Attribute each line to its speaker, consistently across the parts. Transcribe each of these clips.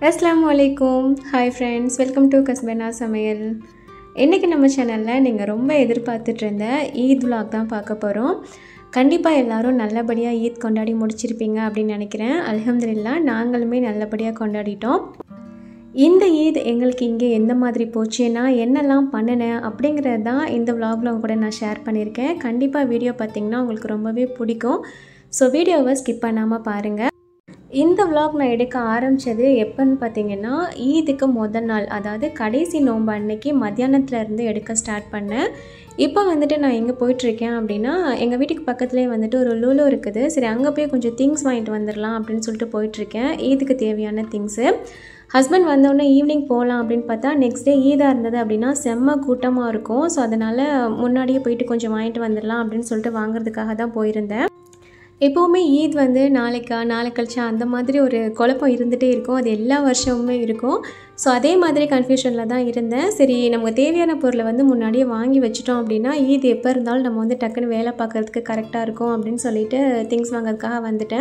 Speaker 1: अस्सलामुअलैकुम hi friends welcome to कस्बेना சமையல் இன்றைக்கி நம்ம சேனலில் நீங்கள் ரொம்ப எதிர்பார்த்துட்டு இருந்த ஈத் vlog தான் பார்க்க போகிறோம். கண்டிப்பாக எல்லோரும் நல்லபடியாக ஈத் கொண்டாடி முடிச்சிருப்பீங்க அப்படின்னு நினைக்கிறேன். அல்ஹம்துலில்லாஹ் நாங்களுமே நல்லபடியாக கொண்டாடிட்டோம். இந்த ஈத் எங்களுக்கு இங்கே எந்த மாதிரி போச்சுன்னா என்னெல்லாம் பண்ணினேன் அப்படிங்கிறது தான் இந்த vlogல கூட நான் ஷேர் பண்ணியிருக்கேன். கண்டிப்பாக வீடியோ பார்த்திங்கன்னா உங்களுக்கு ரொம்பவே பிடிக்கும். ஸோ வீடியோவை ஸ்கிப் பண்ணாமல் பாருங்கள். இந்த vlog நான் எடுக்க ஆரம்பித்தது எப்போன்னு பார்த்தீங்கன்னா ஈதுக்கு முதல் நாள், அதாவது கடைசி நோன்பு அன்னைக்கு மத்தியானத்துலேருந்து எடுக்க ஸ்டார்ட் பண்ணேன். இப்போ வந்துட்டு நான் எங்கே போயிட்டுருக்கேன் அப்படின்னா எங்கள் வீட்டுக்கு பக்கத்துலேயே வந்துட்டு ஒரு லூலு இருக்குது. சரி அங்கே போய் கொஞ்சம் திங்ஸ் வாங்கிட்டு வந்துடலாம் அப்படின்னு சொல்லிட்டு போயிட்டுருக்கேன். ஈதுக்கு தேவையான திங்ஸு. ஹஸ்பண்ட் வந்தோடனே ஈவினிங் போகலாம் அப்படின்னு பார்த்தா நெக்ஸ்ட் டே ஈதாக இருந்தது அப்படின்னா செம்ம கூட்டமாக இருக்கும். ஸோ அதனால் முன்னாடியே போயிட்டு கொஞ்சம் வாங்கிட்டு வந்துடலாம் அப்படின்னு சொல்லிட்டு வாங்குறதுக்காக தான் போயிருந்தேன். எப்போவுமே ஈத் வந்து நாளை கழிச்சா அந்த மாதிரி ஒரு குழப்பம் இருந்துகிட்டே இருக்கும். அது எல்லா வருஷமுமே இருக்கும். ஸோ அதே மாதிரி கன்ஃபியூஷனில் தான் இருந்தேன். சரி நமக்கு தேவையான பொருளை வந்து முன்னாடியே வாங்கி வச்சிட்டோம் அப்படின்னா ஈத் எப்போ இருந்தாலும் நம்ம வந்து டக்குன்னு வேலை பார்க்குறதுக்கு கரெக்டாக இருக்கும் அப்படின்னு சொல்லிட்டு திங்ஸ் வாங்குறதுக்காக வந்துட்டேன்.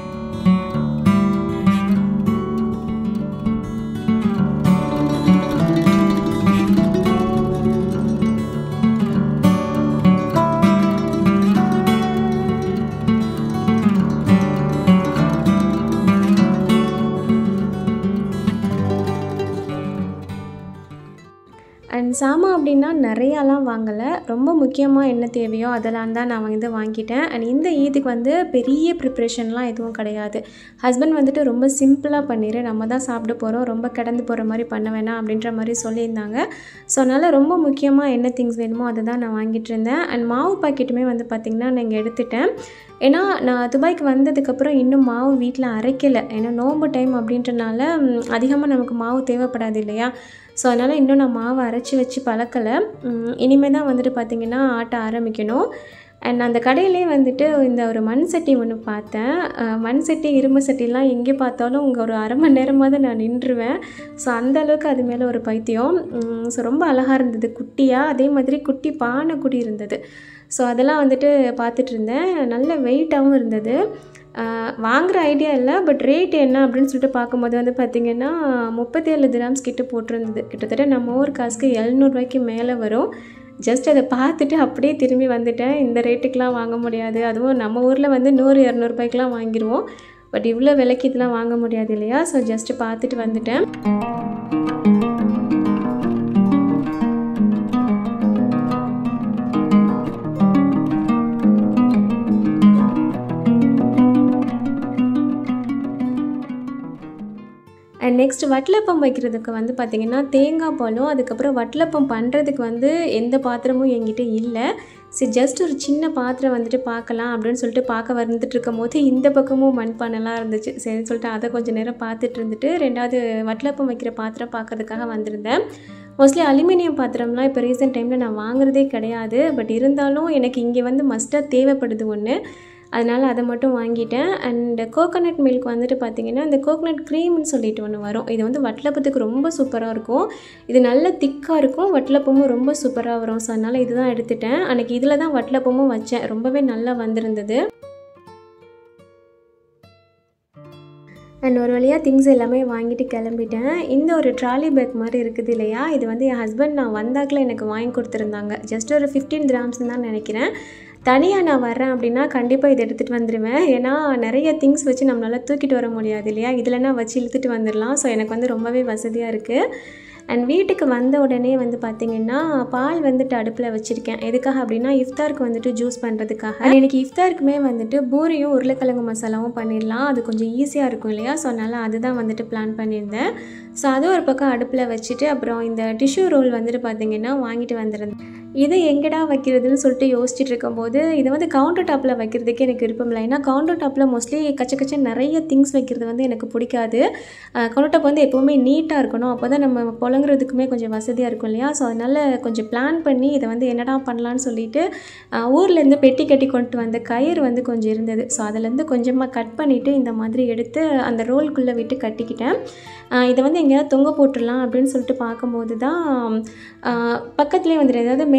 Speaker 1: அண்ட் சாமான் அப்படின்னா நிறையாலாம் வாங்கலை. ரொம்ப முக்கியமாக என்ன தேவையோ அதெல்லாம் தான் நான் வந்து வாங்கிட்டேன். அண்ட் இந்த ஈதுக்கு வந்து பெரிய ப்ரிப்ரேஷன்லாம் எதுவும் கிடையாது. ஹஸ்பண்ட் வந்துட்டு ரொம்ப சிம்பிளாக பண்ணிடு, நம்ம தான் சாப்பிட போகிறோம், ரொம்ப கடந்து போகிற மாதிரி பண்ண வேணாம் அப்படின்ற மாதிரி சொல்லியிருந்தாங்க. ஸோ அதனால் ரொம்ப முக்கியமாக என்ன திங்ஸ் வேணுமோ அதை தான் நான் வாங்கிட்டு இருந்தேன். அண்ட் மாவு பாக்கெட்டுமே வந்து பார்த்திங்கன்னா நான் இங்கே எடுத்துட்டேன். ஏன்னா நான் துபாய்க்கு வந்ததுக்கப்புறம் இன்னும் மாவு வீட்டில் அரைக்கலை. ஏன்னா நோம்பு டைம் அப்படின்றனால அதிகமாக நமக்கு மாவு தேவைப்படாது இல்லையா. ஸோ அதனால் இன்னும் நான் மாவு அரைச்சி வச்சு பழக்கலை. இனிமேல் தான் வந்துட்டு பார்த்திங்கன்னா ஆட்ட ஆரம்பிக்கணும். அண்ட் அந்த கடையிலே வந்துட்டு இந்த ஒரு மண் சட்டி ஒன்று பார்த்தேன். மண் சட்டி இரும்பு சட்டிலாம் எங்கே பார்த்தாலும் இங்கே ஒரு அரை மணி நேரமாவது நான் நின்றுவேன். ஸோ அந்தளவுக்கு அது மேலே ஒரு பைத்தியம். ஸோ ரொம்ப அழகாக இருந்தது, குட்டியாக. அதே மாதிரி குட்டி பானை குடி இருந்தது. ஸோ அதெல்லாம் வந்துட்டு பார்த்துட்டு இருந்தேன். நல்ல வெயிட்டாகவும் இருந்தது. வாங்குகிற ஐடியா இல்லை, பட் ரேட் என்ன அப்படின்னு சொல்லிட்டு பார்க்கும்போது வந்து பார்த்திங்கன்னா 37 திராம்ஸ் கிட்ட போட்டிருந்தது. கிட்டத்தட்ட நம்ம ஊர் காசுக்கு 700 ரூபாய்க்கு மேலே வரும். ஜஸ்ட் அதை பார்த்துட்டு அப்படியே திரும்பி வந்துட்டேன். இந்த ரேட்டுக்கெலாம் வாங்க முடியாது. அதுவும் நம்ம ஊரில் வந்து 100-200 ரூபாய்க்கெலாம் வாங்கிடுவோம். பட் இவ்வளோ விலைக்கு இதெல்லாம் வாங்க முடியாது இல்லையா. ஸோ ஜஸ்ட்டு பார்த்துட்டு வந்துட்டேன். அண்ட் நெக்ஸ்ட் வட்டலப்பம் வைக்கிறதுக்கு வந்து பார்த்திங்கன்னா தேங்காய் பாலும் அதுக்கப்புறம் வட்டலப்பம் பண்ணுறதுக்கு வந்து எந்த பாத்திரமும் என்கிட்ட இல்லை. சரி ஜஸ்ட் ஒரு சின்ன பாத்திரம் வந்துட்டு பார்க்கலாம் அப்படின்னு சொல்லிட்டு பார்க்க வந்துட்டு இருக்கும் போது இந்த பக்கமும் மண்பானைலாம் இருந்துச்சு. சரின்னு சொல்லிட்டு அதை கொஞ்சம் நேரம் பார்த்துட்டு இருந்துட்டு ரெண்டாவது வட்டலப்பம் வைக்கிற பாத்திரம் பார்க்கறதுக்காக வந்திருந்தேன். மோஸ்ட்லி அலுமினியம் பாத்திரம்லாம் இப்போ ரீசெண்ட் டைமில் நான் வாங்குறதே கிடையாது. பட் இருந்தாலும் எனக்கு இங்கே வந்து மஸ்ட்டாக தேவைப்படுது ஒன்று, அதனால் அதை மட்டும் வாங்கிட்டேன். அண்ட் கோகோனட் மில்க் வந்துட்டு பார்த்திங்கன்னா இந்த கோகோனட் க்ரீம்னு சொல்லிட்டு ஒன்று வரும். இது வந்து வட்டலப்பத்துக்கு ரொம்ப சூப்பராக இருக்கும். இது நல்ல திக்காக இருக்கும், வட்டலப்பமும் ரொம்ப சூப்பராக வரும். ஸோ அதனால் இதுதான் எடுத்துட்டேன். அன்றைக்கி இதில் தான் வட்டலப்பமும் வச்சேன். ரொம்பவே நல்லா வந்திருந்தது. அண்ட் ஒரு வழியாக திங்ஸ் எல்லாமே வாங்கிட்டு கிளம்பிட்டேன். இந்த ஒரு ட்ராலி பேக் மாதிரி இருக்குது இல்லையா, இது வந்து என் ஹஸ்பண்ட் நான் வந்தாக்கில் எனக்கு வாங்கி கொடுத்துருந்தாங்க. ஜஸ்ட் ஒரு 15 கிராம்ஸ்ன்னு தான் நினைக்கிறேன். தனியாக நான் வரேன் அப்படின்னா கண்டிப்பாக இதை எடுத்துகிட்டு வந்துடுவேன். ஏன்னா நிறைய திங்ஸ் வச்சு நம்மளால் தூக்கிட்டு வர முடியாது இல்லையா, இதில்னா வச்சு இழுத்துட்டு வந்துடலாம். ஸோ எனக்கு வந்து ரொம்பவே வசதியாக இருக்குது. அண்ட் வீட்டுக்கு வந்த உடனே வந்து பார்த்திங்கன்னா பால் வந்துட்டு அடுப்பில் வச்சுருக்கேன். எதுக்காக அப்படின்னா இஃப்தாருக்கு வந்துட்டு ஜூஸ் பண்ணுறதுக்காக. அண்ட் எனக்கு இஃப்தாருக்குமே வந்துட்டு பூரியும் உருளைக்கிழங்கு மசாலாவும் பண்ணிடலாம், அது கொஞ்சம் ஈஸியாக இருக்கும் இல்லையா. ஸோ அதனால் அதுதான் வந்துட்டு பிளான் பண்ணியிருந்தேன். ஸோ அதுவும் ஒரு பக்கம் அடுப்பில் வச்சுட்டு அப்புறம் இந்த டிஷ்யூ ரோல் வந்துட்டு பார்த்திங்கன்னா வாங்கிட்டு வந்துருந்தேன். இதை எங்கடா வைக்கிறதுன்னு சொல்லிட்டு யோசிச்சுட்டு இருக்கும்போது இதை வந்து கவுண்டர் டாப்பில் வைக்கிறதுக்கு எனக்கு விருப்பம் இல்லை. ஏன்னா கவுண்டர் டாப்பில் மோஸ்ட்லி கச்ச நிறைய திங்ஸ் வைக்கிறது வந்து எனக்கு பிடிக்காது. கவுண்டர் டாப் வந்து எப்போவுமே நீட்டாக இருக்கணும், அப்போ தான் நம்ம புழங்குறதுக்குமே கொஞ்சம் வசதியாக இருக்கும் இல்லையா. ஸோ அதனால் கொஞ்சம் பிளான் பண்ணி இதை வந்து என்னடா பண்ணலான்னு சொல்லிட்டு ஊர்லேருந்து பெட்டி கட்டி கொண்டு வந்த கயிறு வந்து கொஞ்சம் இருந்தது. ஸோ அதிலேருந்து கொஞ்சமாக கட் பண்ணிவிட்டு இந்த மாதிரி எடுத்து அந்த ரோலுக்குள்ளே விட்டு கட்டிக்கிட்டேன். இதை வந்து எங்கேயாவது தொங்க போட்டுடலாம் அப்படின்னு சொல்லிட்டு பார்க்கும்போது தான் பக்கத்துலேயே வந்துட்டு, அதாவது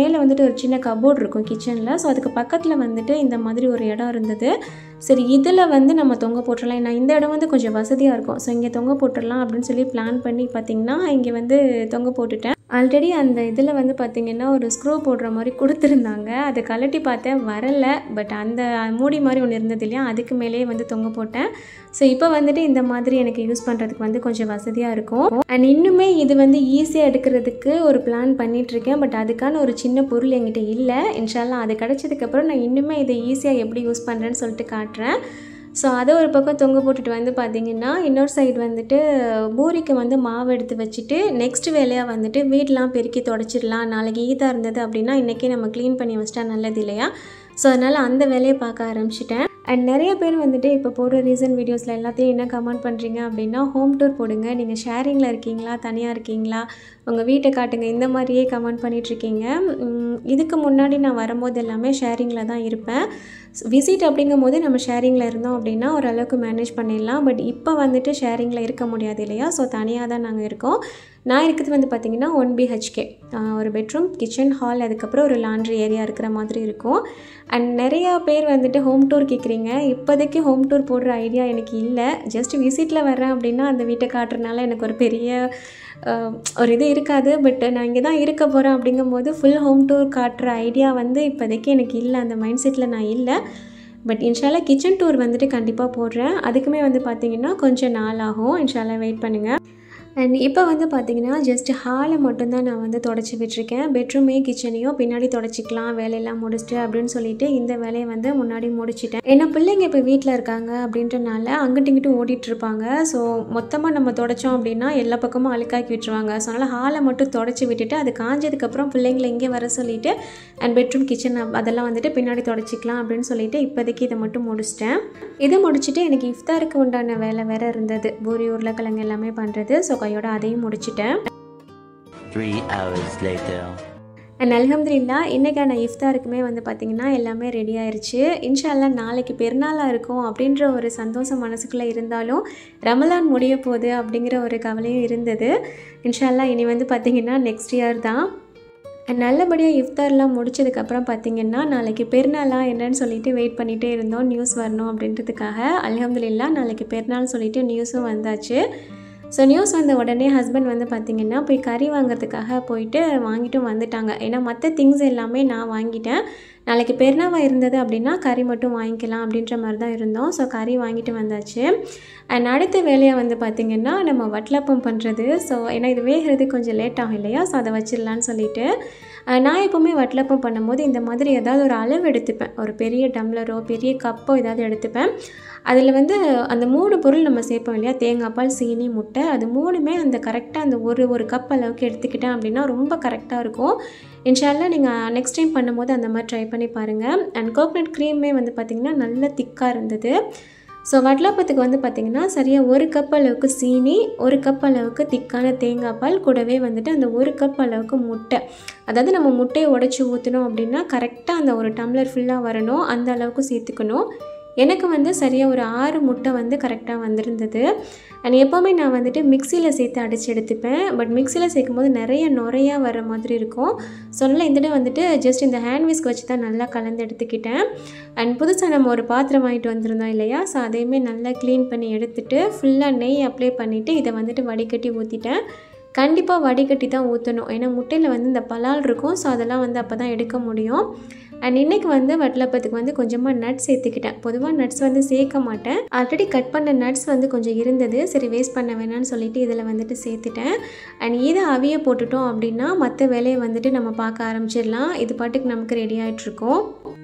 Speaker 1: மேலே வந்துட்டு ஒரு சின்ன கபோர்ட் இருக்கும் கிச்சனில். ஸோ அதுக்கு பக்கத்தில் வந்துட்டு இந்த மாதிரி ஒரு இடம் இருந்தது. சரி இதில் வந்து நம்ம தொங்க போட்டுடலாம். ஏன்னா இந்த இடம் வந்து கொஞ்சம் வசதியாக இருக்கும். ஸோ இங்கே தொங்க போட்டுடலாம் அப்படின்னு சொல்லி பிளான் பண்ணி பார்த்திங்கன்னா இங்கே வந்து தொங்க போட்டுட்டேன். ஆல்ரெடி அந்த இதில் வந்து பார்த்திங்கன்னா ஒரு ஸ்க்ரூ போடுற மாதிரி கொடுத்துருந்தாங்க. அதை கழட்டி பார்த்தேன், வரலை. பட் அந்த மூடி மாதிரி ஒன்று இருந்தது இல்லையா, அதுக்கு மேலேயே வந்து தொங்க போட்டேன். ஸோ இப்போ வந்துட்டு இந்த மாதிரி எனக்கு யூஸ் பண்ணுறதுக்கு வந்து கொஞ்சம் வசதியாக இருக்கும். அண்ட் இன்னுமே இது வந்து ஈஸியாக எடுக்கிறதுக்கு ஒரு பிளான் பண்ணிகிட்ருக்கேன். பட் அதுக்கான ஒரு சின்ன பொருள் என்கிட்ட இல்லை. இன்ஷால்லா அது கிடச்சதுக்கப்புறம் நான் இன்னுமே இதை ஈஸியாக எப்படி யூஸ் பண்ணுறேன்னு சொல்லிட்டு காட்டுறேன். ஸோ அதை ஒரு பக்கம் தொங்க போட்டுட்டு வந்து பார்த்திங்கன்னா இன்னொரு சைடு வந்துட்டு பூரிக்கு வந்து மாவு எடுத்து வச்சுட்டு நெக்ஸ்ட் வேலையாக வந்துட்டு வீடெலாம் பெருக்கி தொடச்சிடலாம். நாளைக்கு ஈதாக இருந்தது அப்படின்னா இன்றைக்கி நம்ம க்ளீன் பண்ணி வச்சிட்டா நல்லது இல்லையா. ஸோ அதனால் அந்த வேலையை பார்க்க ஆரம்பிச்சிட்டேன். அண்ட் நிறைய பேர் வந்துட்டு இப்போ போடுற ரீசன்ட் வீடியோஸில் எல்லாத்தையும் என்ன கமெண்ட் பண்ணுறீங்க அப்படின்னா, ஹோம் டூர் போடுங்க, நீங்கள் ஷேரிங்கில் இருக்கீங்களா, தனியாக இருக்கீங்களா, உங்கள் வீட்டை காட்டுங்க, இந்த மாதிரியே கமெண்ட் பண்ணிகிட்ருக்கீங்க. இதுக்கு முன்னாடி நான் வரும்போது எல்லாமே ஷேரிங்கில் தான் இருப்பேன். விசிட் அப்படிங்கும் போது நம்ம ஷேரிங்கில் இருந்தோம் அப்படின்னா ஓரளவுக்கு மேனேஜ் பண்ணிடலாம். பட் இப்போ வந்துட்டு ஷேரிங்கில் இருக்க முடியாது இல்லையா. ஸோ தனியாக தான் நாங்கள் இருக்கோம். நான் இருக்கிறது வந்து பார்த்திங்கன்னா 1 BHK, ஒரு பெட்ரூம், கிச்சன், ஹால், அதுக்கப்புறம் ஒரு லாண்ட்ரி ஏரியா இருக்கிற மாதிரி இருக்கும். அண்ட் நிறையா பேர் வந்துட்டு ஹோம் டூர் கேட்குறீங்க. இப்போதைக்கு ஹோம் டூர் போடுற ஐடியா எனக்கு இல்லை. ஜஸ்ட் விசிட்டில் வர்றேன் அப்படின்னா அந்த வீட்டை காட்டுறதுனால எனக்கு ஒரு பெரிய ஒரு இது இருக்காது. பட் நான் இங்கே தான் இருக்க போகிறேன் அப்படிங்கும்போது ஃபுல் ஹோம் டூர் காட்டுற ஐடியா வந்து இப்போதைக்கு எனக்கு இல்லை. அந்த மைண்ட் செட்டில் நான் இல்லை. பட் இன்ஷால்லா கிச்சன் டூர் வந்துட்டு கண்டிப்பாக போடுறேன். அதுக்குமே வந்து பார்த்திங்கன்னா கொஞ்சம் நாள் ஆகும். இன்ஷால்லா வெயிட் பண்ணுங்கள். அண்ட் இப்போ வந்து பார்த்திங்கன்னா ஜஸ்ட் ஹாலை மட்டும்தான் நான் வந்து தொடச்சி விட்டுருக்கேன். பெட்ரூமையும் கிச்சனையும் பின்னாடி தொடச்சிக்கலாம் வேலையெல்லாம் முடிச்சுட்டு அப்படின்னு சொல்லிட்டு இந்த வேலையை வந்து முன்னாடி முடிச்சிட்டேன். ஏன்னா பிள்ளைங்க இப்போ வீட்டில் இருக்காங்க அப்படின்றனால அங்கிட்டு இங்கிட்டு ஓடிட்டுருப்பாங்க. ஸோ மொத்தமாக நம்ம தொடச்சோம் அப்படின்னா எல்லா பக்கமும் அழுக்காக்கி விட்டுருவாங்க. ஸோ அதனால் ஹாலை மட்டும் தொடச்சி விட்டுட்டு அது காஞ்சதுக்கப்புறம் பிள்ளைங்களை இங்கே வர சொல்லிவிட்டு அண்ட் பெட்ரூம், கிச்சன் அதெல்லாம் வந்துட்டு பின்னாடி தொடச்சிக்கலாம் அப்படின்னு சொல்லிட்டு இப்போதைக்கு இதை மட்டும் முடிச்சிட்டேன். இதை முடிச்சுட்டு எனக்கு இஃப்தாருக்கு உண்டான வேலை வேறு இருந்தது, பூரி, உருளைக்கிழங்கு எல்லாமே பண்ணுறது. ஸோ கையோட அதையும் முடிச்சிட்டேன்.
Speaker 2: 3 hours later.
Speaker 1: அண்ட் அல்ஹம்துலில்லாஹ் இன்றைக்கான இஃப்தாருக்குமே வந்து பார்த்திங்கன்னா எல்லாமே ரெடி ஆயிடுச்சு. இன்ஷால்லா நாளைக்கு பெருநாளாக இருக்கும் அப்படின்ற ஒரு சந்தோஷம் மனசுக்குள்ளே இருந்தாலும் ரமலான் முடிய போகுது அப்படிங்கிற ஒரு கவலையும் இருந்தது. இன்ஷால்லா இனி வந்து பார்த்திங்கன்னா நெக்ஸ்ட் இயர் தான். நல்லபடியாக இஃப்தார்லாம் முடிச்சதுக்கப்புறம் பார்த்திங்கன்னா நாளைக்கு பெருநாளாக என்னன்னு சொல்லிட்டு வெயிட் பண்ணிகிட்டே இருந்தோம், நியூஸ் வரணும் அப்படின்றதுக்காக. அல்ஹம்துலில்லாஹ் நாளைக்கு பெருநாள் சொல்லிட்டு நியூஸும் வந்தாச்சு. ஸோ நியூஸ் வந்த உடனே ஹஸ்பண்ட் வந்து பார்த்திங்கன்னா போய் கறி வாங்குறதுக்காக போயிட்டு வாங்கிட்டும் வந்துட்டாங்க. ஏன்னா மற்ற திங்ஸ் எல்லாமே நான் வாங்கிட்டேன். நாளைக்கு பெருநாளாக இருந்தது அப்படின்னா கறி மட்டும் வாங்கிக்கலாம் அப்படின்ற மாதிரி தான் இருந்தோம். ஸோ கறி வாங்கிட்டு வந்தாச்சு. அண்ட் அடுத்த வேலையாக வந்து பார்த்திங்கன்னா நம்ம வட்டலப்பம் பண்ணுறது. ஸோ ஏன்னா இது வேகிறது கொஞ்சம் லேட் ஆகும் இல்லையா. ஸோ அதை வச்சிடலான்னு சொல்லிவிட்டு நான் எப்போவுமே வட்டலப்பம் பண்ணும்போது இந்த மாதிரி ஏதாவது ஒரு அளவு எடுத்துப்பேன். ஒரு பெரிய டம்ளரோ பெரிய கப்போ ஏதாவது எடுத்துப்பேன். அதில் வந்து அந்த 3 பொருள் நம்ம சேர்ப்போம் இல்லையா, தேங்காய் பால், சீனி, முட்டை, அது 3மே அந்த கரெக்டாக அந்த ஒரு கப் அளவுக்கு எடுத்துக்கிட்டேன் அப்படின்னா ரொம்ப கரெக்டாக இருக்கும். இன்ஷால்லா நீங்கள் நெக்ஸ்ட் டைம் பண்ணும்போது அந்த மாதிரி ட்ரை பண்ணி பாருங்கள். அண்ட் கோகனட் க்ரீமே வந்து பார்த்திங்கன்னா நல்ல திக்காக இருந்தது. ஸோ வட்டலப்பத்துக்கு வந்து பார்த்திங்கன்னா சரியாக 1 கப் அளவுக்கு சீனி, 1 கப் அளவுக்கு திக்கான தேங்காய் பால், கூடவே வந்துட்டு அந்த 1 கப் அளவுக்கு முட்டை. அதாவது நம்ம முட்டையை உடைச்சி ஊற்றணும் அப்படின்னா கரெக்டாக அந்த ஒரு டம்ளர் ஃபுல்லாக வரணும், அந்த அளவுக்கு சேர்த்துக்கணும். எனக்கு வந்து சரியாக ஒரு 6 முட்டை வந்து கரெக்டாக வந்திருந்தது. அண்ட் எப்போவுமே நான் வந்துட்டு மிக்சியில் சேர்த்து அடித்து எடுத்துப்பேன். பட் மிக்சியில் சேர்க்கும்போது நிறைய நுரையாக வர மாதிரி இருக்கும். ஸோ அதனால் இந்த இடம் வந்துட்டு ஜஸ்ட் இந்த ஹேண்ட் விஸ்க் வச்சு தான் நல்லா கலந்து எடுத்துக்கிட்டேன். அண்ட் புதுசாக நம்ம ஒரு பாத்திரம் வாங்கிட்டு வந்திருந்தோம் இல்லையா, ஸோ அதையுமே நல்லா க்ளீன் பண்ணி எடுத்துகிட்டு ஃபுல்லாக நெய் அப்ளை பண்ணிவிட்டு இதை வந்துட்டு வடிகட்டி ஊற்றிட்டேன். கண்டிப்பாக வடிகட்டி தான் ஊற்றணும். ஏன்னா முட்டையில் வந்து இந்த பலால் இருக்கும். ஸோ அதெல்லாம் வந்து அப்போ தான் எடுக்க முடியும். அண்ட் இன்றைக்கி வந்து வட்டலப்பத்துக்கு வந்து கொஞ்சமாக நட்ஸ் சேர்த்துக்கிட்டேன். பொதுவாக நட்ஸ் வந்து சேர்க்க மாட்டேன். ஆல்ரெடி கட் பண்ண நட்ஸ் வந்து கொஞ்சம் இருந்தது, சரி வேஸ்ட் பண்ண வேணான்னு சொல்லிட்டு இதில் வந்துட்டு சேர்த்துட்டேன். அண்ட் இதை அவிய போட்டுட்டோம் அப்படின்னா மற்ற வேலையை வந்துட்டு நம்ம பார்க்க ஆரம்பிச்சிடலாம். இது பாட்டுக்கு நமக்கு ரெடி ஆகிட்ருக்கோம்.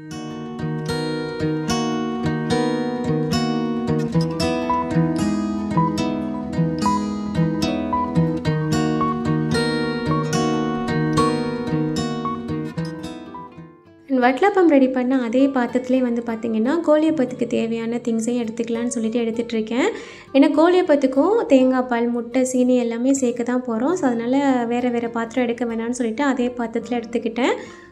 Speaker 1: வட்டலப்பம் ரெடி பண்ண அதே பாத்திரத்துலேயே வந்து பார்த்திங்கன்னா கோழியப்பத்துக்கு தேவையான திங்ஸையும் எடுத்துக்கலான்னு சொல்லிட்டு எடுத்துகிட்ருக்கேன். ஏன்னா கோழியப்பத்துக்கும் தேங்காய் பால், முட்டை, சீனி எல்லாமே சேர்க்க தான் போகிறோம். ஸோ அதனால் வேறு பாத்திரம் எடுக்க வேணான்னு சொல்லிட்டு அதே பாத்திரத்தில் எடுத்துக்கிட்டேன்.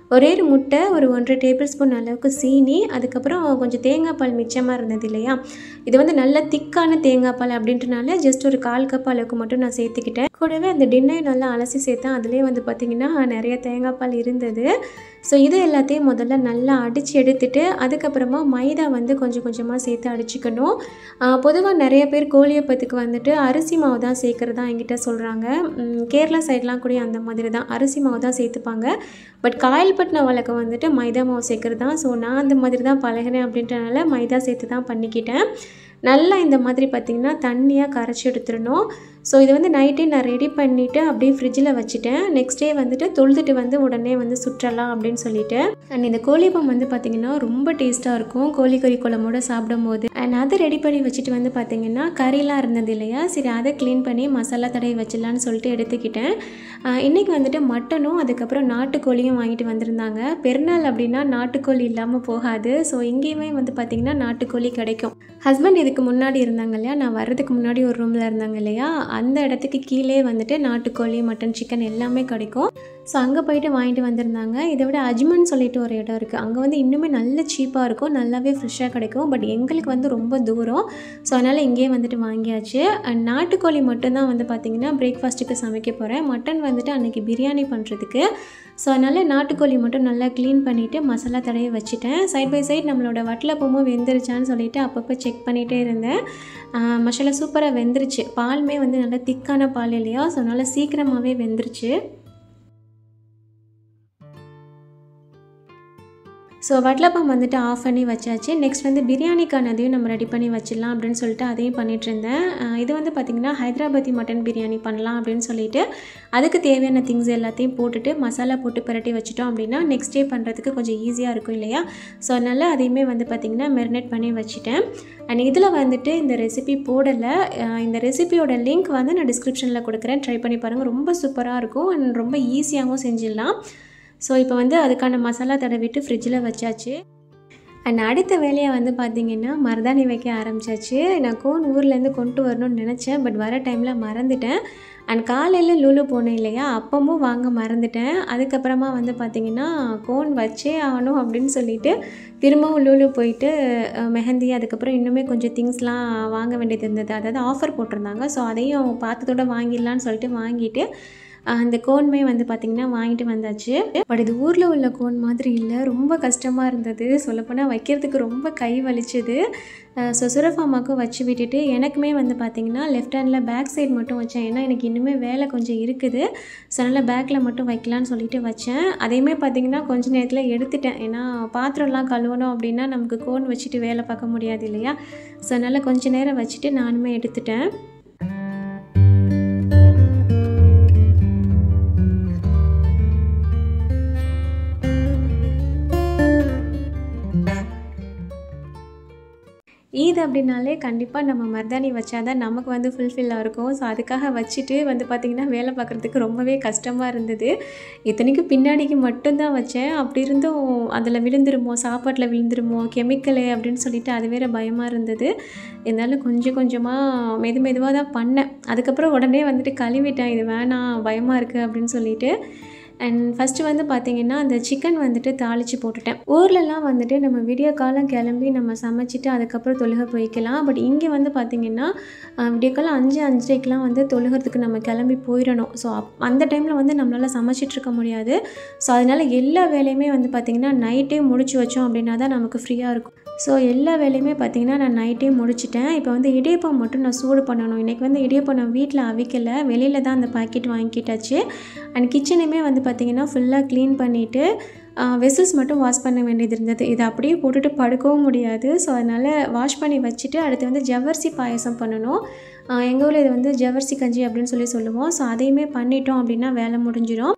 Speaker 1: ஒரே ஒரு முட்டை, ஒரு 1.5 டேபிள் ஸ்பூன் அளவுக்கு சீனி, அதுக்கப்புறம் கொஞ்சம் தேங்காய் பால் மிச்சமாக இருந்தது இல்லையா, இது வந்து நல்ல திக்கான தேங்காய் பால் அப்படின்றனால ஜஸ்ட் ஒரு 1/4 கப் அளவுக்கு மட்டும் நான் சேர்த்துக்கிட்டேன். கூடவே அந்த டின்னையும் நல்லா அலசி சேர்த்தேன். அதுலேயே வந்து பார்த்திங்கன்னா நிறைய தேங்காய் பால் இருந்தது. ஸோ இது எல்லாத்தையும் முதல்ல நல்லா அடித்து எடுத்துட்டு அதுக்கப்புறமா மைதா வந்து கொஞ்சம் கொஞ்சமாக சேர்த்து அடிச்சுக்கணும். பொதுவாக நிறைய பேர் கோழியப்பத்துக்கு வந்துட்டு அரிசி மாவு தான் சேர்க்குறதா என்கிட்ட சொல்கிறாங்க. கேரளா சைட்லாம் கூட அந்த மாதிரி தான் அரிசி மாவு தான் சேர்த்துப்பாங்க. பட் காயல்பட்டின வழக்கம் வந்துட்டு மைதா மாவு சேர்க்குறது தான். ஸோ நான் அந்த மாதிரி தான் பழகினேன் அப்படின்றனால மைதா சேர்த்து தான் பண்ணிக்கிட்டேன். நல்லா இந்த மாதிரி பார்த்திங்கன்னா தண்ணியாக கரைச்சி எடுத்துடணும். ஸோ இது வந்து நைட்டே நான் ரெடி பண்ணிவிட்டு அப்படியே ஃப்ரிட்ஜில் வச்சுட்டேன். நெக்ஸ்ட் டே வந்துட்டு தொழுதுட்டு வந்து உடனே வந்து சுற்றலாம் அப்படின்னு சொல்லிட்டு. அண்ட் இந்த கோழிப்பம் வந்து பார்த்திங்கன்னா ரொம்ப டேஸ்ட்டாக இருக்கும் கோழிக்கறி குழம்போடு சாப்பிடும்போது. அண்ட் அதை ரெடி பண்ணி வச்சுட்டு வந்து பார்த்திங்கன்னா கறிலாம் இருந்தது இல்லையா, சரி அதை க்ளீன் பண்ணி மசாலா தடவி வச்சிடலான்னு சொல்லிட்டு எடுத்துக்கிட்டேன். இன்றைக்கி வந்துட்டு மட்டனும் அதுக்கப்புறம் நாட்டுக்கோழியும் வாங்கிட்டு வந்திருந்தாங்க. பெருநாள் அப்படின்னா நாட்டுக்கோழி இல்லாமல் போகாது. ஸோ இங்கேயுமே வந்து பார்த்திங்கன்னா நாட்டுக்கோழி கிடைக்கும். ஹஸ்பண்ட் இதுக்கு முன்னாடி இருந்தாங்க இல்லையா, நான் வர்றதுக்கு முன்னாடி ஒரு ரூமில் இருந்தாங்க இல்லையா, அந்த இடத்துக்கு கீழே வந்துட்டு நாட்டுக்கோழி, மட்டன், சிக்கன் எல்லாமே கிடைக்கும். ஸோ அங்கே போயிட்டு வாங்கிட்டு வந்திருந்தாங்க. இதை விட அஜ்மன் சொல்லிட்டு ஒரு இடம் இருக்குது, அங்கே வந்து இன்னுமே நல்ல சீப்பாக இருக்கும், நல்லாவே ஃப்ரெஷ்ஷாக கிடைக்கும். பட் எங்களுக்கு வந்து ரொம்ப தூரம். ஸோ அதனால் இங்கேயே வந்துட்டு வாங்கியாச்சு. அண்ட் நாட்டுக்கோழி மட்டும்தான் வந்து பார்த்திங்கன்னா பிரேக்ஃபாஸ்ட்டுக்கு சமைக்க போகிறேன். மட்டன் வந்துட்டு அன்றைக்கி பிரியாணி பண்ணுறதுக்கு. ஸோ அதனால் நாட்டுக்கோழி மட்டும் நல்லா க்ளீன் பண்ணிவிட்டு மசாலா தடவி வச்சுட்டேன். சைட் பை சைட் நம்மளோட வட்டலப்பமும் வெந்துருச்சான்னு சொல்லிவிட்டு அப்பப்போ செக் பண்ணிகிட்டே இருந்தேன். மசாலா சூப்பராக வெந்துருச்சு. பாலுமே வந்து நல்லா திக்கான பால் இல்லையா, ஸோ அதனால் சீக்கிரமாகவே வெந்துருச்சு. ஸோ வட்டலப்பம் வந்துட்டு ஆஃப் பண்ணி வச்சாச்சு. நெக்ஸ்ட் வந்து பிரியாணிக்கானதையும் நம்ம ரெடி பண்ணி வச்சிடலாம் அப்படின்னு சொல்லிட்டு அதையும் பண்ணிகிட்டு இருந்தேன். இது வந்து பார்த்திங்கன்னா ஹைதராபாத்தி மட்டன் பிரியாணி பண்ணலாம் அப்படின்னு சொல்லிட்டு அதுக்கு தேவையான திங்ஸ் எல்லாத்தையும் போட்டுட்டு மசாலா போட்டு பிரட்டி வச்சுட்டோம் அப்படின்னா நெக்ஸ்ட் டே பண்ணுறதுக்கு கொஞ்சம் ஈஸியாக இருக்கும் இல்லையா. ஸோ அதனால் அதையுமே வந்து பார்த்திங்கன்னா மெரினேட் பண்ணி வச்சுட்டேன். அண்ட் இதில் வந்துட்டு இந்த ரெசிபி போடலை. இந்த ரெசிபியோட லிங்க் வந்து நான் டிஸ்கிரிப்ஷனில் கொடுக்குறேன், ட்ரை பண்ணி பாருங்கள். ரொம்ப சூப்பராக இருக்கும் அண்ட் ரொம்ப ஈஸியாகவும் செஞ்சிடலாம். ஸோ இப்போ வந்து அதுக்கான மசாலா தடவிட்டு ஃப்ரிட்ஜில் வச்சாச்சு. அண்ட் அடுத்த வேலையை வந்து பார்த்திங்கன்னா மருதாணி வைக்க ஆரம்பித்தாச்சு. நான் கோன் ஊர்லேருந்து கொண்டு வரணும்னு நினச்சேன், பட் வர டைமில் மறந்துட்டேன். அண்ட் காலையில் லூலு போனேன் இல்லையா, அப்பவும் வாங்க மறந்துட்டேன். அதுக்கப்புறமா வந்து பார்த்திங்கன்னா கோன் வச்சே ஆகணும் அப்படின்னு சொல்லிட்டு திரும்பவும் லூலு போயிட்டு மெஹந்தி அதுக்கப்புறம் இன்னுமே கொஞ்சம் திங்ஸ்லாம் வாங்க வேண்டியது இருந்தது. அதாவது ஆஃபர் போட்டிருந்தாங்க. ஸோ அதையும் பார்த்ததோடு வாங்கிடலான்னு சொல்லிட்டு வாங்கிட்டு அந்த கோன்மே வந்து பார்த்திங்கன்னா வாங்கிட்டு வந்தாச்சு. பட் இது ஊரில் உள்ள கோன் மாதிரி இல்லை, ரொம்ப கஷ்டமாக இருந்தது. சொல்லப்போனால் வைக்கிறதுக்கு ரொம்ப கை வலிச்சுது. ஸோ சுரஃபாமாக்கும் வச்சு விட்டுட்டு எனக்குமே வந்து பார்த்திங்கன்னா லெஃப்ட் ஹேண்டில் பேக் சைடு மட்டும் வச்சேன். ஏன்னா எனக்கு இன்னுமே வேலை கொஞ்சம் இருக்குது. ஸோ அதனால் பேக்கில் மட்டும் வைக்கலான்னு சொல்லிட்டு வச்சேன். அதையுமே பார்த்திங்கன்னா கொஞ்சம் நேரத்தில் எடுத்துட்டேன். ஏன்னா பாத்திரம்லாம் கழுவணும் அப்படின்னா நமக்கு கோன் வச்சுட்டு வேலை பார்க்க முடியாது இல்லையா. ஸோ அதனால் கொஞ்சம் நேரம் வச்சுட்டு நானுமே எடுத்துட்டேன். ஈத் அப்படின்னாலே கண்டிப்பாக நம்ம மருதாணி வச்சா தான் நமக்கு வந்து ஃபுல்ஃபில்லாக இருக்கும். ஸோ அதுக்காக வச்சுட்டு வந்து பார்த்திங்கன்னா வேலை பார்க்குறதுக்கு ரொம்பவே கஷ்டமாக இருந்தது. இத்தனைக்கும் பின்னாடிக்கு மட்டும்தான் வச்சேன். அப்படி இருந்தும் அதில் விழுந்துருமோ, சாப்பாட்டில் விழுந்துருமோ, கெமிக்கலு அப்படின்னு சொல்லிட்டு அது வேறு பயமாக இருந்தது. இருந்தாலும் கொஞ்சம் கொஞ்சமாக மெதுவாக தான் பண்ணேன். அதுக்கப்புறம் உடனே வந்துட்டு கழுவிட்டேன், இது வேணாம் பயமாக இருக்குது அப்படின்னு சொல்லிட்டு. அண்ட் ஃபஸ்ட்டு வந்து பார்த்திங்கன்னா அந்த சிக்கன் வந்துட்டு தாளித்து போட்டுட்டேன். ஊர்லலாம் வந்துட்டு நம்ம விடிய காலம் கிளம்பி நம்ம சமைச்சிட்டு அதுக்கப்புறம் தொழுகை போய்க்கலாம். பட் இங்கே வந்து பார்த்திங்கன்னா விடிய காலம் 5-5:30க்கெலாம் வந்து தொழுகிறதுக்கு நம்ம கிளம்பி போயிடணும். ஸோ அந்த டைமில் வந்து நம்மளால் சமைச்சிட்ருக்க முடியாது. ஸோ அதனால் எல்லா வேலையுமே வந்து பார்த்திங்கன்னா நைட்டே முடிச்சு வச்சோம் அப்படின்னா தான் நமக்கு ஃப்ரீயாக இருக்கும். ஸோ எல்லா வேலையுமே பார்த்திங்கன்னா நான் நைட்டே முடிச்சிட்டேன். இப்போ வந்து இடியப்பம் மட்டும் நான் சூடு பண்ணணும். இன்றைக்கி வந்து இடியப்பம் நான் வீட்டில் அவிக்கலை, வெளியில் தான் அந்த பாக்கெட் வாங்கிட்டாச்சு. அண்ட் கிச்சனையுமே வந்து பார்த்திங்கன்னா ஃபுல்லாக க்ளீன் பண்ணிவிட்டு வெசல்ஸ் மட்டும் வாஷ் பண்ண வேண்டியது இருந்தது. இதை அப்படியே போட்டுட்டு படுக்கவும் முடியாது. ஸோ அதனால் வாஷ் பண்ணி வச்சுட்டு அடுத்து வந்து ஜவ்வரிசி பாயசம் பண்ணணும். எங்கள் ஊரில் இது வந்து ஜவ்வரிசி கஞ்சி அப்படின்னு சொல்லி சொல்லுவோம். ஸோ அதையுமே பண்ணிட்டோம் அப்படின்னா வேலை முடிஞ்சிடும்.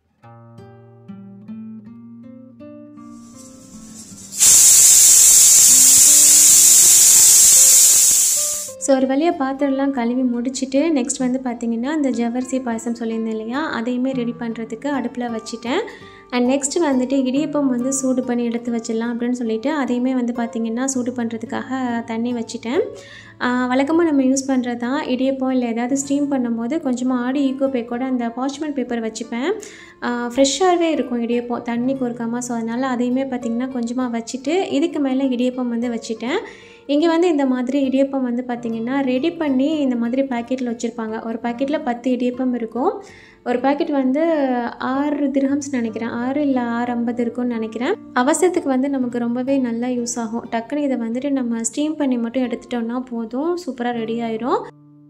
Speaker 1: ஸோ ஒரு வழியாக பாத்திரம்லாம் கழுவி முடிச்சுட்டு நெக்ஸ்ட் வந்து பார்த்திங்கன்னா அந்த ஜவ்வரிசி பாயசம் சொல்லியிருந்தேன் இல்லையா, அதையுமே ரெடி பண்ணுறதுக்கு அடுப்பில் வச்சுட்டேன். அண்ட் நெக்ஸ்ட்டு வந்துட்டு இடியப்பம் வந்து சூடு பண்ணி எடுத்து வச்சிடலாம் அப்படின்னு சொல்லிட்டு அதையுமே வந்து பார்த்திங்கன்னா சூடு பண்ணுறதுக்காக தண்ணி வச்சுட்டேன். வழக்கமாக நம்ம யூஸ் பண்ணுறது தான் இடியப்பம் இல்லை ஏதாவது ஸ்டீம் பண்ணும்போது கொஞ்சமாக ஆடி ஈக்கோ பேக்கோட அந்த பார்ச்மெண்ட் பேப்பர் வச்சுப்பேன். ஃப்ரெஷ்ஷாகவே இருக்கும் இடியப்பம் தண்ணி கோர்க்காமல். ஸோ அதனால் அதையுமே பார்த்திங்கன்னா கொஞ்சமாக வச்சுட்டு இதுக்கு மேலே இடியப்பம் வந்து வச்சுட்டேன். இங்கே வந்து இந்த மாதிரி இடியப்பம் வந்து பார்த்திங்கன்னா ரெடி பண்ணி இந்த மாதிரி பேக்கெட்டில் வச்சுருப்பாங்க. ஒரு பேக்கெட்டில் 10 இடியப்பம் இருக்கும். ஒரு பேக்கெட் வந்து 6 திர்ஹம்ஸ் நினைக்கிறேன், 6 இல்லை 6.50 இருக்கும்னு நினைக்கிறேன். அவசரத்துக்கு வந்து நமக்கு ரொம்பவே நல்லா யூஸ் ஆகும். டக்குன்னு இதை வந்துட்டு நம்ம ஸ்டீம் பண்ணி மட்டும் எடுத்துட்டோம்னா போதும், சூப்பராக ரெடி ஆயிரும்.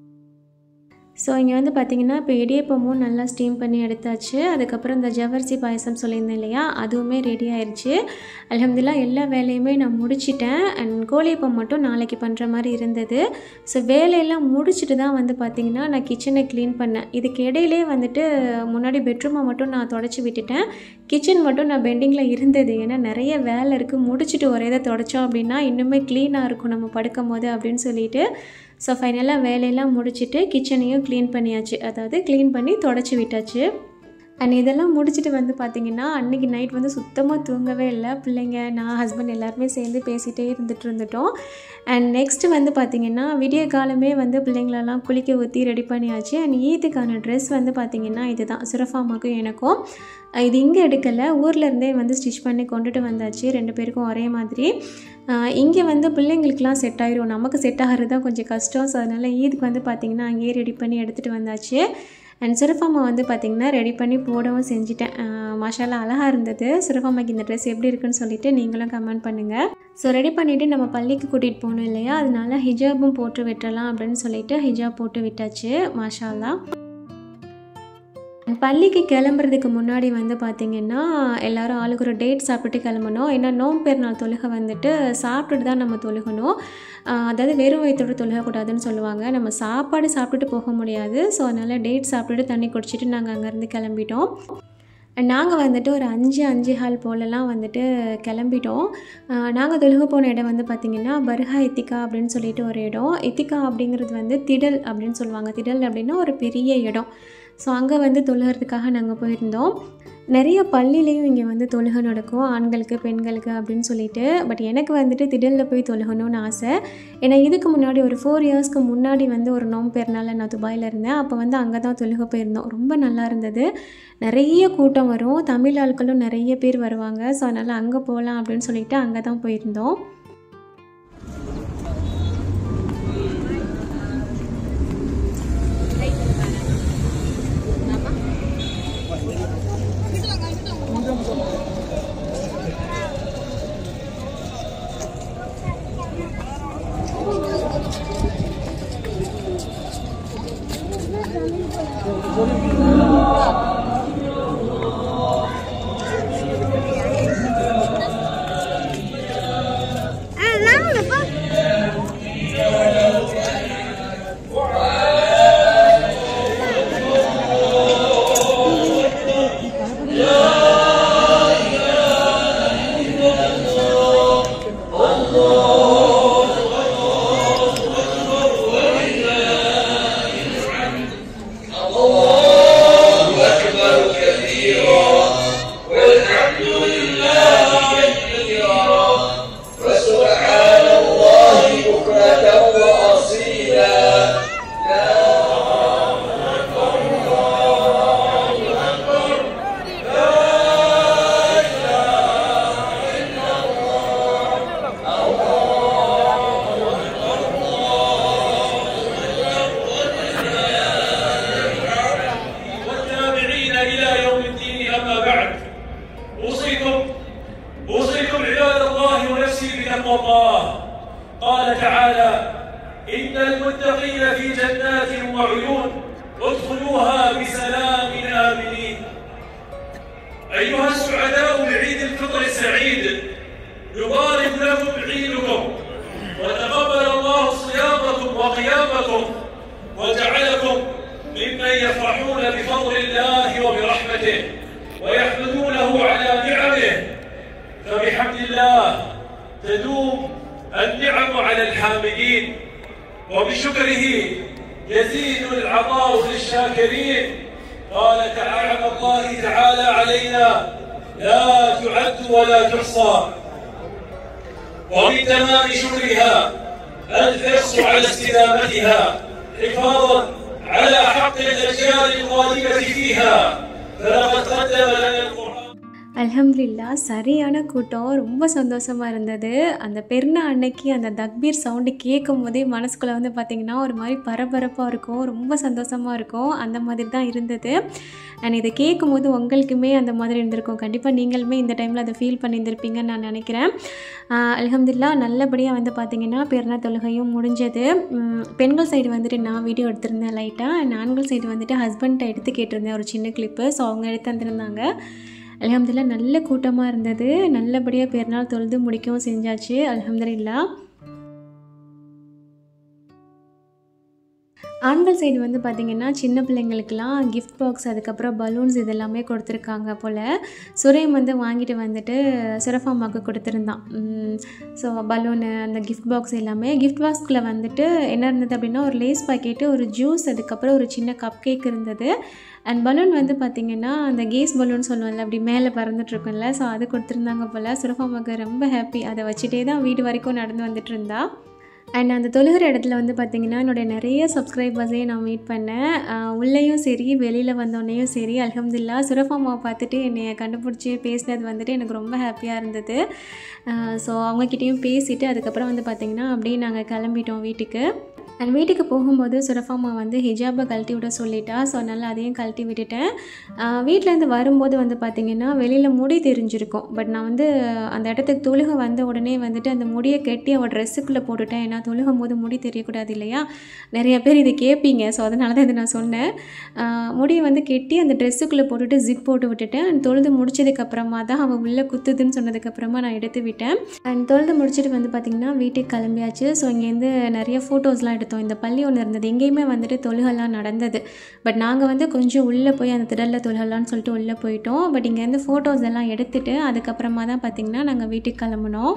Speaker 1: ஸோ இங்கே வந்து பார்த்திங்கன்னா இப்போ இடியப்பமும் நல்லா ஸ்டீம் பண்ணி எடுத்தாச்சு. அதுக்கப்புறம் இந்த ஜவ்வரிசி பாயசம் சொல்லியிருந்தேன் இல்லையா, அதுவுமே ரெடி ஆயிடுச்சு. அல்ஹம்துலில்லாஹ் எல்லா வேலையுமே நான் முடிச்சிட்டேன். அண்ட் கோழியப்பம் மட்டும் நாளைக்கு பண்ணுற மாதிரி இருந்தது. ஸோ வேலையெல்லாம் முடிச்சுட்டு தான் வந்து பார்த்திங்கன்னா நான் கிச்சனை க்ளீன் பண்ணேன். இதுக்கு இடையிலே வந்துட்டு முன்னாடி பெட்ரூமை மட்டும் நான் தொடச்சி விட்டுட்டேன். கிச்சன் மட்டும் நான் பெண்டிங்கில் இருந்தது. ஏன்னா நிறைய வேலை இருக்குது, முடிச்சுட்டு ஒரே இதை தொடச்சோம் அப்படின்னா இன்னுமே க்ளீனாக இருக்கும் நம்ம படுக்கும் போது அப்படின்னு சொல்லிட்டு. ஸோ ஃபைனலாக வேலையெல்லாம் முடிச்சுட்டு கிச்சனையும் க்ளீன் பண்ணியாச்சு, அதாவது க்ளீன் பண்ணி தொடச்சி விட்டாச்சு. அண்ட் இதெல்லாம் முடிச்சுட்டு வந்து பார்த்திங்கன்னா அன்றைக்கி நைட் வந்து சுத்தமாக தூங்கவே இல்லை. பிள்ளைங்க, நான், ஹஸ்பண்ட் எல்லாருமே சேர்ந்து பேசிகிட்டே இருந்துட்டோம். அண்ட் நெக்ஸ்ட்டு வந்து பார்த்திங்கன்னா விடிய காலமே வந்து பிள்ளைங்களெல்லாம் குளிக்க ஊற்றி ரெடி பண்ணியாச்சு. அண்ட் ஈதுக்கான ட்ரெஸ் வந்து பார்த்திங்கன்னா இது தான், சுரஃபாமாக்கும் எனக்கும். இது இங்கே எடுக்கலை, ஊர்லேருந்தே வந்து ஸ்டிச் பண்ணி கொண்டுட்டு வந்தாச்சு, 2 பேருக்கும் ஒரே மாதிரி. இங்கே வந்து பிள்ளைங்களுக்குலாம் செட் ஆகிரும், நமக்கு செட் ஆகிறது தான் கொஞ்சம் கஷ்டம். ஸோ அதனால் ஈதுக்கு வந்து பார்த்திங்கன்னா அங்கேயே ரெடி பண்ணி எடுத்துகிட்டு வந்தாச்சு. அண்ட் சுரஃபாமா வந்து பார்த்திங்கன்னா ரெடி பண்ணி போடவும் செஞ்சுட்டேன். மாஷால்லா அழகாக இருந்தது. சுரஃபாமாக்கு இந்த ட்ரெஸ் எப்படி இருக்குன்னு சொல்லிவிட்டு நீங்களும் கமெண்ட் பண்ணுங்கள். ஸோ ரெடி பண்ணிவிட்டு நம்ம பள்ளிக்கு கூட்டிகிட்டு போகணும் இல்லையா, அதனால ஹிஜாபும் போட்டு விட்டுறலாம் அப்படின்னு சொல்லிட்டு ஹிஜாப் போட்டு விட்டாச்சு. மாஷால்லா பள்ளிக்கு கிளம்புறதுக்கு முன்னாடி வந்து பார்த்திங்கன்னா எல்லோரும் ஆளுக்கு ஒரு டேட் சாப்பிட்டு கிளம்பணும். ஏன்னா நோம்பு பெருநாள் தொழுகை வந்துட்டு சாப்பிட்டுட்டு தான் நம்ம தொழுகணும். அதாவது வெறும் வயிற்றோடு தொழுகக்கூடாதுன்னு சொல்லுவாங்க. நம்ம சாப்பாடு சாப்பிட்டுட்டு போக முடியாது. ஸோ அதனால் டேட் சாப்பிட்டுட்டு தண்ணி குடிச்சிட்டு நாங்கள் அங்கேருந்து கிளம்பிட்டோம். நாங்கள் வந்துட்டு ஒரு 5-5:15 போலலாம் வந்துட்டு கிளம்பிட்டோம். நாங்கள் தொழுக போன இடம் வந்து பார்த்திங்கன்னா பர்ஹா இத்திகா அப்படின்னு சொல்லிட்டு ஒரு இடம். இத்திகா அப்படிங்கிறது வந்து திடல் அப்படின்னு சொல்லுவாங்க. திடல் அப்படின்னா ஒரு பெரிய இடம். ஸோ அங்கே வந்து தொழுகிறதுக்காக நாங்கள் போயிருந்தோம். நிறைய பள்ளியிலையும் இங்கே வந்து தொழுகை நடக்கும், ஆண்களுக்கு பெண்களுக்கு அப்படின்னு சொல்லிட்டு. பட் எனக்கு வந்துட்டு திடலில் போய் தொழுகணும்னு ஆசை. ஏன்னா இதுக்கு முன்னாடி ஒரு 4 இயர்ஸ்க்கு முன்னாடி வந்து ஒரு நோம்பு பெருநாள் நான் துபாயில் இருந்தேன். அப்போ வந்து அங்கே தான் தொழுகை போயிருந்தோம். ரொம்ப நல்லா இருந்தது. நிறைய கூட்டம் வரும், தமிழ் ஆட்களும் நிறைய பேர் வருவாங்க. ஸோ அதனால் அங்கே போகலாம் அப்படின்னு சொல்லிட்டு அங்கே தான் போயிருந்தோம்.
Speaker 3: قال تعالى: إن المتقين في جنات وعيون ادخلوها بسلام آمنين. أيها السعداء بعيد الفطر السعيد، يبارك لكم عيدكم وتقبل الله صيامكم وقيامكم وجعلكم ممن يفرحون بفضل الله وبرحمته ويحمدونه على نعمه، فبحمد الله تدوم النعم على الحامدين، وبشكره يزيد العطاء للشاكرين. قال تعالى الله تعالى علينا: لا تعد ولا تحصى، ومن تمام شكرها الحرص على استدامتها حفاظا على حق الأجيال القادمة فيها، فلقد قدم لنا القرآن.
Speaker 1: அல்ஹம்துலில்லா, சரியான கூட்டம், ரொம்ப சந்தோஷமாக இருந்தது. அந்த பெருநாள் அன்னைக்கு அந்த தக்பீர் சவுண்டு கேட்கும் போதே மனசுக்குள்ளே வந்து பார்த்திங்கன்னா ஒரு மாதிரி பரபரப்பாக இருக்கும், ரொம்ப சந்தோஷமாக இருக்கும். அந்த மாதிரி தான் இருந்தது. அண்ட் இதை கேட்கும் போது உங்களுக்குமே அந்த மாதிரி இருந்திருக்கும். கண்டிப்பாக நீங்களுமே இந்த டைமில் அதை ஃபீல் பண்ணியிருந்திருப்பீங்கன்னு நான் நினைக்கிறேன். அல்ஹம்துலில்லா, நல்லபடியாக வந்து பார்த்திங்கன்னா பெருநாள் தொழுகையும் முடிஞ்சது. பெண்கள் சைடு வந்துட்டு நான் வீடியோ எடுத்திருந்தேன் லைட்டாக, அண்ட் ஆண்கள் சைடு வந்துட்டு ஹஸ்பண்ட்டை எடுத்து கேட்டிருந்தேன் ஒரு சின்ன கிளிப்பு. ஸோ அவங்க எடுத்து வந்திருந்தாங்க. அல்ஹம்துலில்லா, நல்ல கூட்டமாக இருந்தது. நல்லபடியாக பெருநாள் தொழுது முடிக்கவும் செஞ்சாச்சு. அல்ஹம்துலில்லா. ஆண்கள் சைடு வந்து பார்த்திங்கன்னா சின்ன பிள்ளைங்களுக்கெல்லாம் கிஃப்ட் பாக்ஸ், அதுக்கப்புறம் பலூன்ஸ் இதெல்லாமே கொடுத்துருக்காங்க போல். சுரேம் வந்து வாங்கிட்டு வந்துட்டு சுரஃபாமாவுக்கு கொடுத்துருந்தான். ஸோ பலூனு, அந்த கிஃப்ட் பாக்ஸ் எல்லாமே. கிஃப்ட் பாக்ஸில் வந்துட்டு என்ன இருந்தது அப்படின்னா ஒரு லேஸ் பாக்கெட்டு, ஒரு ஜூஸ், அதுக்கப்புறம் ஒரு சின்ன கப் கேக் இருந்தது. அண்ட் பலூன் வந்து பார்த்திங்கன்னா அந்த கேஸ் பலூன் சொல்லுவோம்ல, அப்படி மேலே பறந்துட்டுருக்கும்ல, ஸோ அது கொடுத்துருந்தாங்க போல். சுரஃபாமாவுக்கு ரொம்ப ஹாப்பி. அதை வச்சுட்டே தான் வீடு வரைக்கும் நடந்து வந்துட்டு இருந்தா. அண்ட் அந்த தொழுகிற இடத்துல வந்து பார்த்திங்கன்னா என்னுடைய நிறைய சப்ஸ்கிரைபர்ஸையும் நான் மீட் பண்ணேன். உள்ளேயும் சரி, வெளியில் வந்தோடனேயும் சரி. அல்ஹம்துலில்லா, சுரஃபாமாவை பார்த்துட்டு என்னை கண்டுபிடிச்சி பேசினது வந்துட்டு எனக்கு ரொம்ப ஹாப்பியாக இருந்தது. ஸோ அவங்கக்கிட்டேயும் பேசிவிட்டு அதுக்கப்புறம் வந்து பார்த்திங்கன்னா அப்படியே நாங்கள் கிளம்பிட்டோம் வீட்டுக்கு. அண்ட் வீட்டுக்கு போகும்போது சுரஃபாமா வந்து ஹிஜாபை கழட்டி விட சொல்லிட்டா. ஸோ அதனால் அதையும் கழட்டி விட்டுட்டேன். வீட்டிலேருந்து வரும்போது வந்து பார்த்திங்கன்னா வெளியில் முடி தெரிஞ்சிருக்கும். பட் நான் வந்து அந்த இடத்துக்கு தொழுகை வந்த உடனே வந்துட்டு அந்த முடியை கட்டி அவள் ட்ரெஸ்ஸுக்குள்ளே போட்டுட்டேன். ஏன்னா தொழுகும் போது முடி தெரியக்கூடாது இல்லையா, நிறைய பேர் இதை கேட்பீங்க. ஸோ அதனால தான் இதை நான் சொன்னேன். முடியை வந்து கெட்டி அந்த ட்ரெஸ்ஸுக்குள்ளே போட்டுட்டு ஜிப் போட்டு விட்டுட்டேன். அண்ட் தொழுது முடிச்சதுக்கப்புறமா தான் அவள் உள்ளே குத்துதுன்னு சொன்னதுக்கப்புறமா நான் எடுத்து விட்டேன். அண்ட் தொழுது முடிச்சுட்டு வந்து பார்த்திங்கன்னா வீட்டுக்கு கிளம்பியாச்சு. ஸோ இங்கேருந்து நிறைய ஃபோட்டோஸ்லாம் எடுத்தோம். இந்த பள்ளி ஒன்று இருந்தது, எங்கேயுமே வந்துட்டு தொழுகெல்லாம் நடந்தது. பட் நாங்கள் வந்து கொஞ்சம் உள்ளே போய் அந்த திடலில் தொழுகலான்னு சொல்லிட்டு உள்ளே போயிட்டோம். பட் இங்கேருந்து ஃபோட்டோஸ் எல்லாம் எடுத்துகிட்டு அதுக்கப்புறமா தான் பார்த்திங்கன்னா நாங்கள் வீட்டுக்கு கிளம்புனோம்.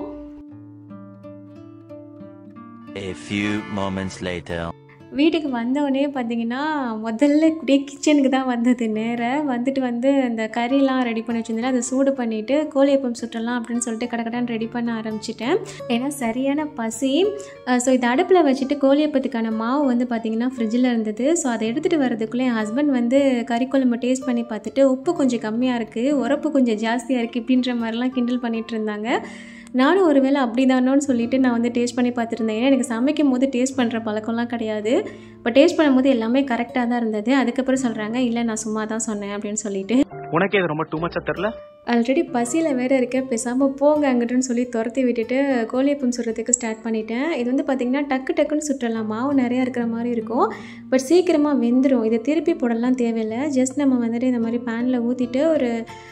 Speaker 2: A few moments later.
Speaker 1: வீட்டுக்கு வந்தோடனே பார்த்திங்கன்னா முதல்ல அப்படியே கிச்சனுக்கு தான் வந்தது. நேராக வந்துட்டு வந்து அந்த கறிலாம் ரெடி பண்ணி வச்சுருந்தேன், அதை சூடு பண்ணிவிட்டு கோழியப்பம் சுட்டலாம் அப்படின்னு சொல்லிட்டு கடக்கடான்னு ரெடி பண்ண ஆரம்பிச்சிட்டேன். ஏன்னா சரியான பசி. ஸோ இதை அடுப்பில் வச்சுட்டு கோழியப்பத்துக்கான மாவு வந்து பார்த்திங்கன்னா ஃப்ரிட்ஜில் இருந்தது. ஸோ அதை எடுத்துகிட்டு வரதுக்குள்ளே என் ஹஸ்பண்ட் வந்து கறி குழம்பு டேஸ்ட் பண்ணி பார்த்துட்டு உப்பு கொஞ்சம் கம்மியாக இருக்குது, உரப்பு கொஞ்சம் ஜாஸ்தியாக இருக்குது இப்படின்ற மாதிரிலாம் கிண்டல் பண்ணிகிட்டு இருந்தாங்க. நானும் ஒரு வேளை அப்படி தானோன்னு சொல்லிவிட்டு நான் வந்து டேஸ்ட் பண்ணி பார்த்துருந்தேன். ஏன்னா எனக்கு சமைக்கும் போது டேஸ்ட் பண்ணுற பழக்கம்லாம் கிடையாது. பட் டேஸ்ட் பண்ணும்போது எல்லாமே கரெக்டாக தான் இருந்தது. அதுக்கப்புறம் சொல்கிறாங்க, இல்லை நான் சும்மா தான் சொன்னேன் அப்படின்னு சொல்லிட்டு.
Speaker 4: உனக்கே இது ரொம்ப டூ மச்சாக தெரில.
Speaker 1: ஆல்ரெடி பசியில் வேறு இருக்க, பேசாமல் போங்க அங்கிட்டுன்னு சொல்லி துரத்தி விட்டுட்டு கோழியப்பம் சுடுறதுக்கு ஸ்டார்ட் பண்ணிட்டேன். இது வந்து பார்த்திங்கன்னா டக்குன்னு சுட்டலாம், மாவு நிறையா இருக்கிற மாதிரி இருக்கும். பட் சீக்கிரமாக வெந்துடும். இதை திருப்பி போடலாம் தேவையில்லை. ஜஸ்ட் நம்ம வந்துட்டு இந்த மாதிரி பேனில் ஊற்றிட்டு ஒரு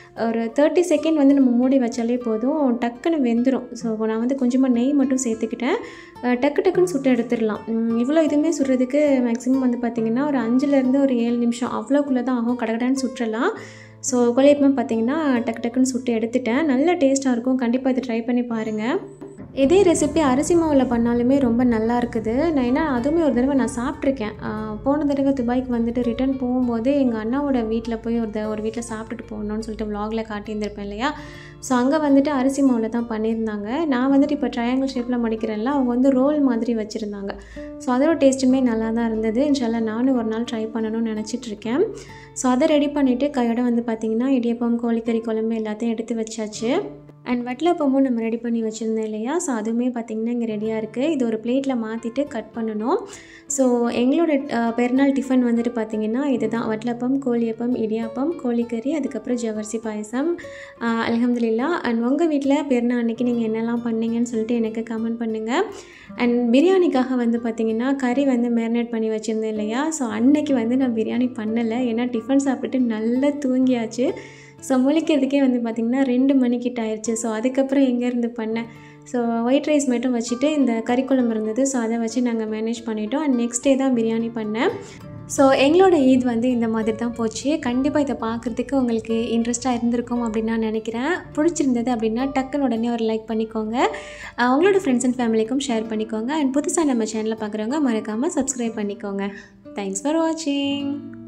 Speaker 1: 30 செகண்ட் வந்து நம்ம மூடி வச்சாலே போதும், டக்குன்னு வெந்துடும். ஸோ நான் வந்து கொஞ்சமாக நெய் மட்டும் சேர்த்துக்கிட்டேன். டக்குன்னு சுட்டு எடுத்துடலாம். இவ்வளோ இதுவுமே சுடுறதுக்கு மேக்ஸிமம் வந்து பார்த்திங்கன்னா ஒரு 5லேருந்து ஒரு 7 நிமிஷம் அவ்வளோக்குள்ளே தான் ஆகும். கடகடான்னு சுற்றலாம். ஸோ கோழியப்பம் பார்த்திங்கன்னா டக்குன்னு சுட்டு எடுத்துட்டேன். நல்ல டேஸ்ட்டாக இருக்கும். கண்டிப்பாக இதை ட்ரை பண்ணி பாருங்கள். இதே ரெசிபி அரிசி மாவில் பண்ணாலுமே ரொம்ப நல்லா இருக்குது. நான் ஏன்னா அதுவுமே ஒரு தடவை நான் சாப்பிட்ருக்கேன். போன தடவை துபாய்க்கு வந்துட்டு ரிட்டர்ன் போகும்போது எங்கள் அண்ணாவோட வீட்டில் போய் ஒரு வீட்டில் சாப்பிட்டுட்டு போகணுன்னு சொல்லிட்டு vlogல காட்டியிருந்திருப்பேன் இல்லையா. ஸோ அங்கே வந்துட்டு அரிசி மாவில் தான் பண்ணியிருந்தாங்க. நான் வந்துட்டு இப்போ ட்ரையாங்கிள் ஷேப்பில் மடிக்கிறேன்ல, அவங்க வந்து ரோல் மாதிரி வச்சுருந்தாங்க. ஸோ அதோட டேஸ்ட்டுமே நல்லா தான் இருந்தது. இன்ஷால்லா நானும் ஒரு நாள் ட்ரை பண்ணணும்னு நினச்சிட்ருக்கேன். ஸோ அதை ரெடி பண்ணிவிட்டு கையோட வந்து பார்த்திங்கன்னா இடியப்பம், கோழிக்கறி குழம்பு எல்லாத்தையும் எடுத்து வச்சாச்சு. அண்ட் வட்டலப்பமும் நம்ம ரெடி பண்ணி வச்சுருந்தேன் இல்லையா. ஸோ அதுவுமே பார்த்திங்கன்னா இங்கே ரெடியாக இருக்குது. இது ஒரு பிளேட்டில் மாற்றிட்டு கட் பண்ணணும். ஸோ எங்களோட பெருநாள் டிஃபன் வந்துட்டு பார்த்திங்கன்னா இது தான், வட்டலப்பம், கோழியப்பம், இடியாப்பம், கோழிக்கறி, அதுக்கப்புறம் ஜவர்சி பாயசம். அல்ஹம்துலில்லா. அண்ட் உங்கள் வீட்டில் பெருநாள் அன்றைக்கி நீங்கள் என்னெல்லாம் பண்ணீங்கன்னு சொல்லிட்டு எனக்கு கமெண்ட் பண்ணுங்கள். அண்ட் பிரியாணிக்காக வந்து பார்த்திங்கன்னா கறி வந்து மேரினேட் பண்ணி வச்சுருந்தேன் இல்லையா. ஸோ அன்னைக்கு வந்து நான் பிரியாணி பண்ணலை, ஏன்னா டிஃபன் சாப்பிட்டுட்டு நல்லா தூங்கியாச்சு. ஸோ முழிக்கிறதுக்கே வந்து பார்த்திங்கன்னா 2 மணிக்கிட்ட ஆயிடுச்சு. ஸோ அதுக்கப்புறம் எங்கேருந்து பண்ணேன். ஸோ ஒயிட் ரைஸ் மட்டும் வச்சுட்டு இந்த கறி குழம்பு இருந்தது. ஸோ அதை வச்சு நாங்கள் மேனேஜ் பண்ணிட்டோம். அண்ட் நெக்ஸ்ட் டே தான் பிரியாணி பண்ணேன். ஸோ எங்களோட ஈத் வந்து இந்த மாதிரி தான் போச்சு. கண்டிப்பாக இதை பார்க்குறதுக்கு உங்களுக்கு இன்ட்ரெஸ்ட்டாக இருந்திருக்கும் அப்படின்னு நான் நினைக்கிறேன். பிடிச்சிருந்தது அப்படின்னா டக்குன்னு உடனே ஒரு லைக் பண்ணிக்கோங்க. உங்களோட ஃப்ரெண்ட்ஸ் அண்ட் ஃபேமிலிக்கும் ஷேர் பண்ணிக்கோங்க. அண்ட் புதுசாக நம்ம சேனலில் பார்க்குறவங்க மறக்காமல் சப்ஸ்கிரைப் பண்ணிக்கோங்க. தேங்க்ஸ் ஃபார் வாட்சிங்.